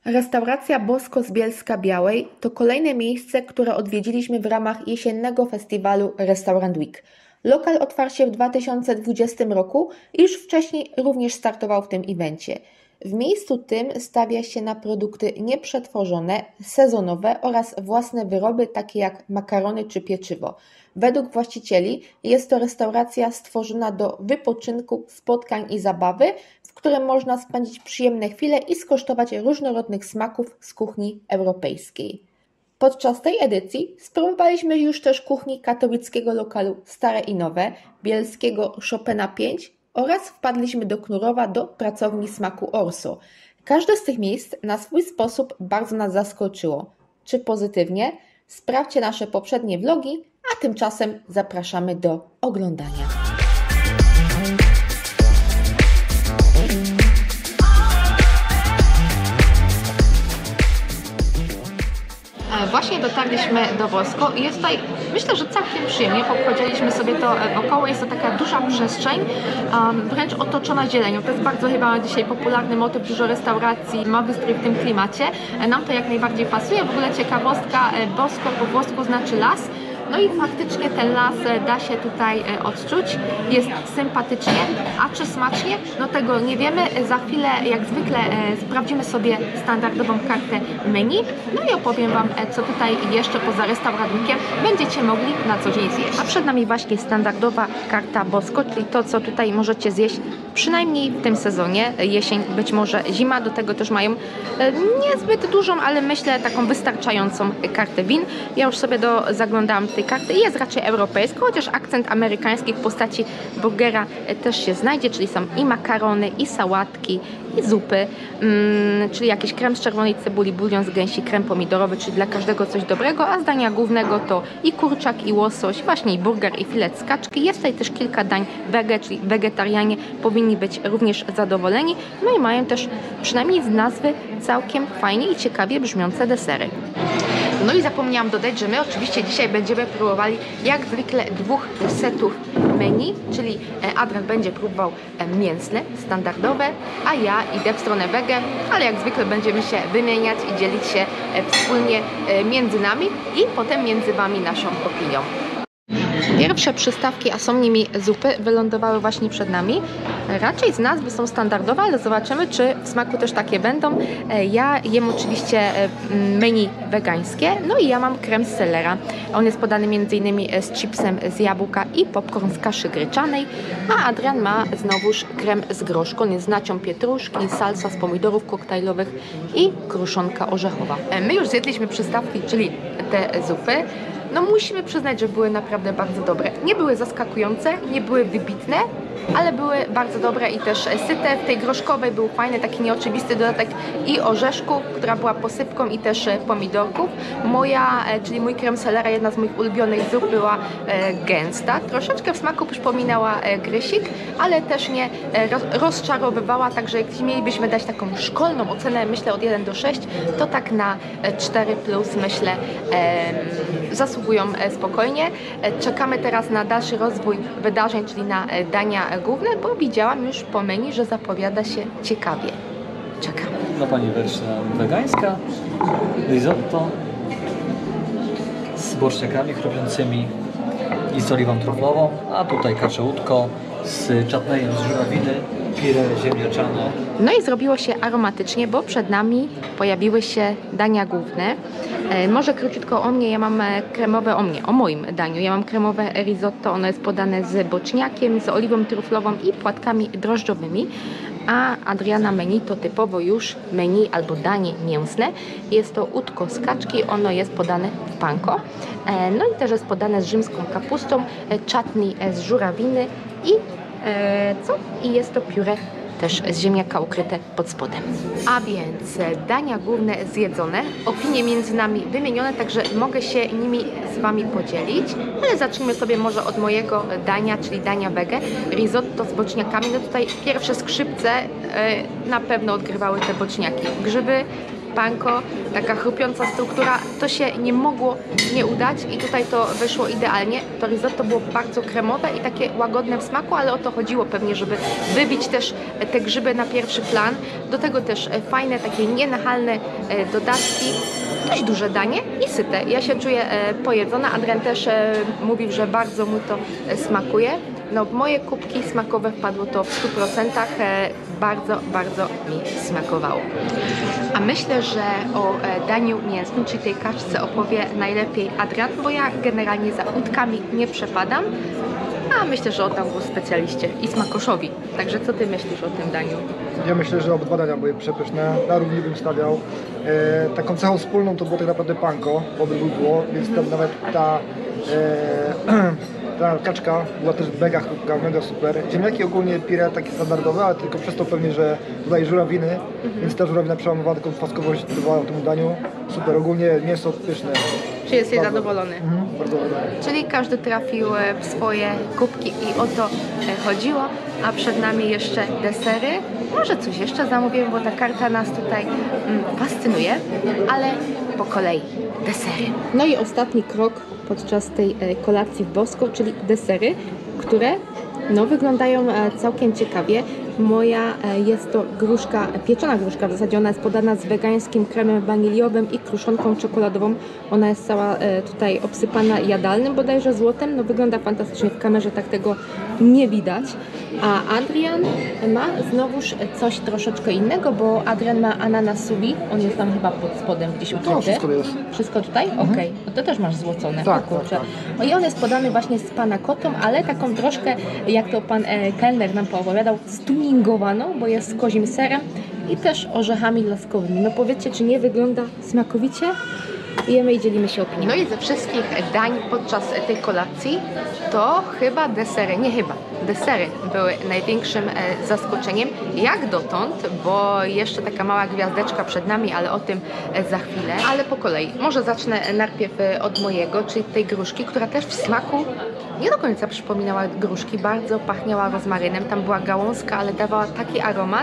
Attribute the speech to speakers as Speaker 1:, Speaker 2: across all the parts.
Speaker 1: Restauracja Bosko z Bielska-Białej to kolejne miejsce, które odwiedziliśmy w ramach jesiennego festiwalu Restaurant Week. Lokal otwarł się w 2020 roku i już wcześniej również startował w tym evencie. W miejscu tym stawia się na produkty nieprzetworzone, sezonowe oraz własne wyroby takie jak makarony czy pieczywo. Według właścicieli jest to restauracja stworzona do wypoczynku, spotkań i zabawy, w którym można spędzić przyjemne chwile i skosztować różnorodnych smaków z kuchni europejskiej. Podczas tej edycji spróbowaliśmy już też kuchni katowickiego lokalu Stare i Nowe, bielskiego Chopina 5 oraz wpadliśmy do Knurowa do pracowni smaku Orso. Każde z tych miejsc na swój sposób bardzo nas zaskoczyło. Czy pozytywnie? Sprawdźcie nasze poprzednie vlogi, a tymczasem zapraszamy do oglądania. Właśnie dotarliśmy do Bosko i jest tutaj, myślę, że całkiem przyjemnie. Pochodziliśmy sobie to wokoło, jest to taka duża przestrzeń, wręcz otoczona zielenią. To jest bardzo chyba dzisiaj popularny motyw, dużo restauracji ma wystrój w tym klimacie. Nam to jak najbardziej pasuje. W ogóle ciekawostka, Bosko po włosku znaczy las. No i faktycznie ten las da się tutaj odczuć, jest sympatycznie, a czy smacznie? No tego nie wiemy. Za chwilę, jak zwykle, sprawdzimy sobie standardową kartę menu, no i opowiem Wam, co tutaj jeszcze poza restaurantnikiem będziecie mogli na co dzień zjeść. A przed nami właśnie standardowa karta Bosko, czyli to, co tutaj możecie zjeść przynajmniej w tym sezonie, jesień, być może zima. Do tego też mają niezbyt dużą, ale myślę taką wystarczającą kartę win. Ja już sobie zaglądałam tej karty i jest raczej europejska, chociaż akcent amerykański w postaci burgera też się znajdzie, czyli są i makarony, i sałatki, i zupy, czyli jakiś krem z czerwonej cebuli, bulion z gęsi, krem pomidorowy, czyli dla każdego coś dobrego, a z dania głównego to i kurczak, i łosoś, właśnie i burger, i filet z kaczki. Jest tutaj też kilka dań wege, czyli wegetarianie powinni być również zadowoleni, no i mają też przynajmniej z nazwy całkiem fajnie i ciekawie brzmiące desery. No i zapomniałam dodać, że my oczywiście dzisiaj będziemy próbowali jak zwykle dwóch setów menu, czyli Adrian będzie próbował mięsne, standardowe, a ja idę w stronę wege, ale jak zwykle będziemy się wymieniać i dzielić się wspólnie między nami i potem między Wami naszą opinią. Pierwsze przystawki, a są nimi zupy, wylądowały właśnie przed nami. Raczej z nazwy są standardowe, ale zobaczymy, czy w smaku też takie będą. Ja jem oczywiście menu wegańskie, no i ja mam krem z selera. On jest podany m.in. z chipsem z jabłka i popcorn z kaszy gryczanej, a Adrian ma znowuż krem z groszku. On jest z nacią pietruszki, salsa z pomidorów koktajlowych i kruszonka orzechowa. My już zjedliśmy przystawki, czyli te zupy. No musimy przyznać, że były naprawdę bardzo dobre. Nie były zaskakujące, nie były wybitne, ale były bardzo dobre i też syte. W tej groszkowej był fajny, taki nieoczywisty dodatek i orzeszków, która była posypką, i też pomidorków. Moja, czyli mój krem selera, jedna z moich ulubionych zup, była gęsta. Troszeczkę w smaku przypominała grysik, ale też nie rozczarowywała, także jeśli mielibyśmy dać taką szkolną ocenę, myślę od 1 do 6, to tak na 4+, myślę, zasługują spokojnie. Czekamy teraz na dalszy rozwój wydarzeń, czyli na dania główne, bo widziałam już po menu, że zapowiada się ciekawie. Czekam.
Speaker 2: Dla Pani wersja wegańska, risotto z boczniakami chrupiącymi i z oliwą truflową, a tutaj kaczełutko z czatnejem z żurawiny, pire ziemniaczane.
Speaker 1: No i zrobiło się aromatycznie, bo przed nami pojawiły się dania główne. Może króciutko o mnie, ja mam kremowe, o moim daniu. Ja mam kremowe risotto, ono jest podane z boczniakiem, z oliwą truflową i płatkami drożdżowymi. A Adriana menu to typowo już menu albo danie mięsne. Jest to udko z kaczki, ono jest podane w panko. No i też jest podane z rzymską kapustą, chutney z żurawiny i jest to pióre też z ziemniaka ukryte pod spodem. A więc dania główne zjedzone, opinie między nami wymienione, także mogę się nimi z Wami podzielić, ale zacznijmy sobie może od mojego dania, czyli dania wege, risotto z boczniakami. No tutaj pierwsze skrzypce na pewno odgrywały te boczniaki. Grzyby panko, taka chrupiąca struktura, to się nie mogło nie udać i tutaj to wyszło idealnie. To risotto było bardzo kremowe i takie łagodne w smaku, ale o to chodziło pewnie, żeby wybić też te grzyby na pierwszy plan. Do tego też fajne, takie nienachalne dodatki. Dość duże danie i syte. Ja się czuję pojedzona. Adrian też mówił, że bardzo mu to smakuje. No, w moje kubki smakowe wpadło to w 100%. Bardzo, bardzo mi smakowało. A myślę, że o daniu mięsnym, czyli tej kaczce, opowie najlepiej Adrian, bo ja generalnie za udkami nie przepadam. A myślę, że oddam głos specjaliście i smakoszowi. Także co ty myślisz o tym daniu?
Speaker 3: Ja myślę, że obydwa dania były przepyszne. Na równi bym stawiał. Taką cechą wspólną to było tak naprawdę panko, obydwu było, więc tam nawet ta kaczka była też mega chrupka, mega super. Ziemniaki ogólnie pire takie standardowe, ale tylko przez to pewnie, że dodaję żurawiny, więc ta żurawina przełamowała taką kwaskowość, dodawała temu daniu. Super, ogólnie mięso pyszne.
Speaker 1: Czy jesteś
Speaker 3: Bardzo.
Speaker 1: zadowolony?
Speaker 3: Bardzo dobre.
Speaker 1: Czyli każdy trafił w swoje kubki i o to chodziło, a przed nami jeszcze desery. Może coś jeszcze zamówimy, bo ta karta nas tutaj fascynuje, ale po kolei desery. No i ostatni krok podczas tej kolacji w Bosko, czyli desery, które wyglądają całkiem ciekawie. Moja jest to gruszka, pieczona gruszka, w zasadzie ona jest podana z wegańskim kremem waniliowym i kruszonką czekoladową. Ona jest cała tutaj obsypana jadalnym, bodajże złotem. No wygląda fantastycznie, w kamerze tak tego nie widać. A Adrian ma znowuż coś troszeczkę innego, bo Adrian ma ananasubi, on jest tam chyba pod spodem gdzieś ukryty.
Speaker 3: Wszystko jest.
Speaker 1: Wszystko tutaj? Okej. No to też masz złocone.
Speaker 3: Tak,
Speaker 1: o kurczę.
Speaker 3: tak,
Speaker 1: No i on jest podany właśnie z panna cottą, ale taką troszkę, jak to pan kelner nam poopowiadał, stuningowaną, bo jest z kozim serem i też orzechami laskowymi. No powiedzcie, czy nie wygląda smakowicie? Jemy i dzielimy się opinią. No i ze wszystkich dań podczas tej kolacji to chyba desery, desery były największym zaskoczeniem, jak dotąd, bo jeszcze taka mała gwiazdeczka przed nami, ale o tym za chwilę. Ale po kolei, może zacznę najpierw od mojego, czyli tej gruszki, która też w smaku nie do końca przypominała gruszki, bardzo pachniała rozmarynem, tam była gałązka, ale dawała taki aromat,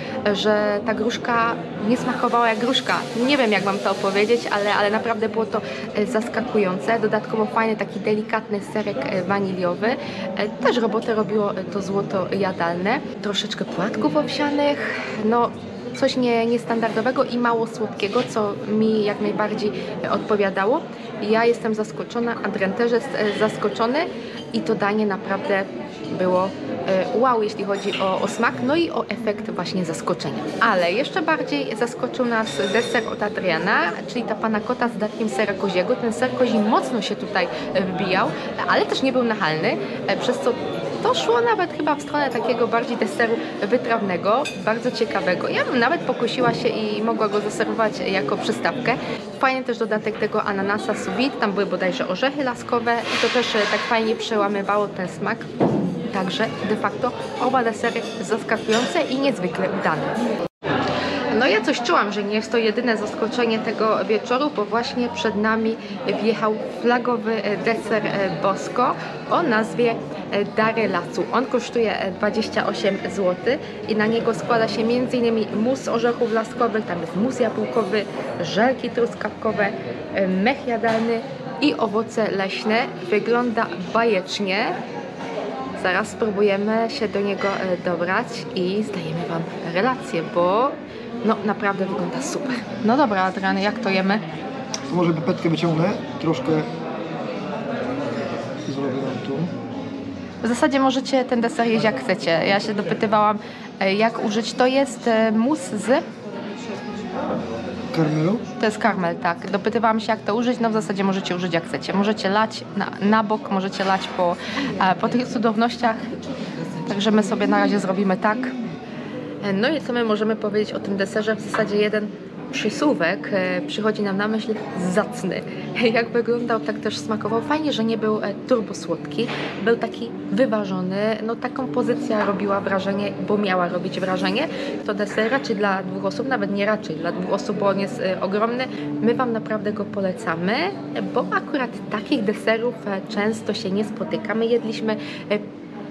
Speaker 1: że ta gruszka nie smakowała jak gruszka. Nie wiem, jak mam to opowiedzieć, ale naprawdę było to zaskakujące. Dodatkowo fajny, taki delikatny serek waniliowy. Też robotę robiło to złoto jadalne. Troszeczkę płatków owsianych, no coś niestandardowego i mało słodkiego, co mi jak najbardziej odpowiadało. Ja jestem zaskoczona, Adrian też jest zaskoczony i to danie naprawdę było wow, jeśli chodzi o smak, no i o efekt właśnie zaskoczenia. Ale jeszcze bardziej zaskoczył nas deser od Adriana, czyli ta panna cotta z dodatkiem sera koziego. Ten ser kozi mocno się tutaj wbijał, ale też nie był nachalny, przez co to szło nawet chyba w stronę takiego bardziej deseru wytrawnego, bardzo ciekawego. Ja bym nawet pokusiła się i mogła go zaserwować jako przystawkę. Fajny też dodatek tego ananasa sous vide, tam były bodajże orzechy laskowe i to też tak fajnie przełamywało ten smak. Także de facto oba desery zaskakujące i niezwykle udane. No ja coś czułam, że nie jest to jedyne zaskoczenie tego wieczoru, bo właśnie przed nami wjechał flagowy deser Bosko o nazwie Dary Lasu. On kosztuje 28 zł i na niego składa się m.in. mus z orzechów laskowych, tam jest mus jabłkowy, żelki truskawkowe, mech jadalny i owoce leśne. Wygląda bajecznie. Zaraz spróbujemy się do niego dobrać i zdajemy Wam relację, bo no naprawdę wygląda super. No dobra, Adrian, jak to jemy?
Speaker 3: To może pepetkę wyciągnę, troszkę zrobię nam tu.
Speaker 1: W zasadzie możecie ten deser jeść jak chcecie. Ja się dopytywałam, jak użyć. To jest mus z...
Speaker 3: Karmelu?
Speaker 1: To jest karmel, tak. Dopytywałam się, jak to użyć. No w zasadzie możecie użyć jak chcecie. Możecie lać na bok, możecie lać po tych cudownościach. Także my sobie na razie zrobimy tak. No i co my możemy powiedzieć o tym deserze? W zasadzie jeden przysłówek przychodzi nam na myśl: zacny. Jak wyglądał, tak też smakował. Fajnie, że nie był turbo słodki, był taki wyważony. No ta kompozycja robiła wrażenie, bo miała robić wrażenie. To deser raczej dla dwóch osób, nawet nie raczej dla dwóch osób, bo on jest ogromny. My Wam naprawdę go polecamy, bo akurat takich deserów często się nie spotykamy. Jedliśmy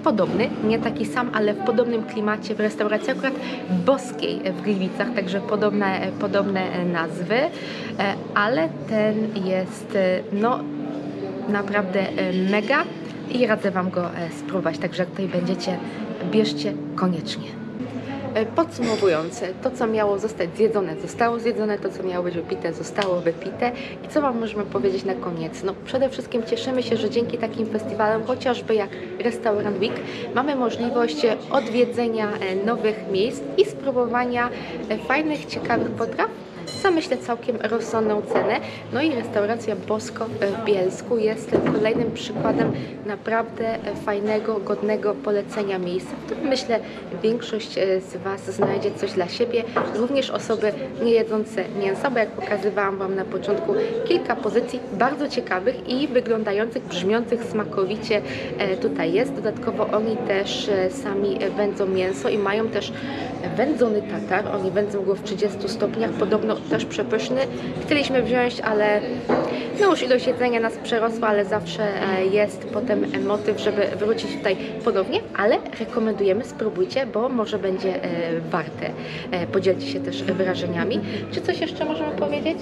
Speaker 1: podobny, nie taki sam, ale w podobnym klimacie w restauracji akurat boskiej w Gliwicach, także podobne nazwy, ale ten jest no naprawdę mega i radzę Wam go spróbować, także jak tutaj będziecie, bierzcie koniecznie. Podsumowując, to co miało zostać zjedzone, zostało zjedzone, to co miało być wypite, zostało wypite. I co Wam możemy powiedzieć na koniec? No przede wszystkim cieszymy się, że dzięki takim festiwalom, chociażby jak Restaurant Week, mamy możliwość odwiedzenia nowych miejsc i spróbowania fajnych, ciekawych potraw za myślę całkiem rozsądną cenę. No i restauracja Bosko w Bielsku jest kolejnym przykładem naprawdę fajnego, godnego polecenia miejsca, w którym myślę większość z Was znajdzie coś dla siebie, również osoby nie jedzące mięsa, bo jak pokazywałam Wam na początku, kilka pozycji bardzo ciekawych i wyglądających, brzmiących smakowicie tutaj jest. Dodatkowo oni też sami wędzą mięso i mają też wędzony tatar, oni wędzą go w 30 stopniach, podobno też przepyszny. Chcieliśmy wziąć, ale no już ilość jedzenia nas przerosła, ale zawsze jest potem motyw, żeby wrócić tutaj ponownie, ale rekomendujemy, spróbujcie, bo może będzie warte. Podzielcie się też wrażeniami. Czy coś jeszcze możemy powiedzieć?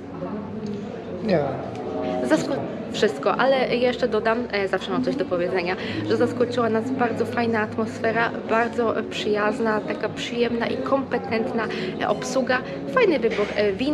Speaker 3: Nie.
Speaker 1: Wszystko, ale jeszcze dodam, zawsze mam coś do powiedzenia, że zaskoczyła nas bardzo fajna atmosfera, bardzo przyjazna, taka przyjemna i kompetentna obsługa, fajny wybór win,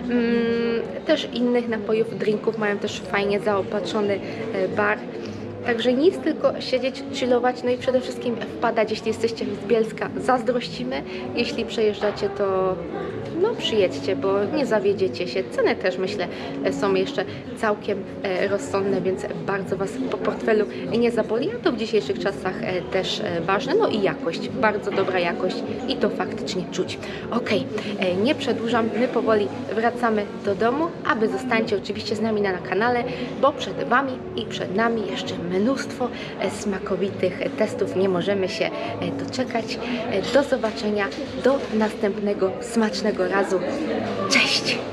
Speaker 1: też innych napojów, drinków, mają też fajnie zaopatrzony bar. Także nic, tylko siedzieć, chillować, no i przede wszystkim wpadać, jeśli jesteście z Bielska, zazdrościmy, jeśli przejeżdżacie, to no przyjedźcie, bo nie zawiedziecie się. Ceny też myślę są jeszcze całkiem rozsądne, więc bardzo Was po portfelu nie zaboli, a to w dzisiejszych czasach też ważne. No i jakość, bardzo dobra jakość i to faktycznie czuć. Ok, nie przedłużam, my powoli wracamy do domu, a Wy zostańcie oczywiście z nami na kanale, bo przed Wami i przed nami jeszcze mnóstwo smakowitych testów. Nie możemy się doczekać. Do zobaczenia, do następnego smacznego razu. Cześć!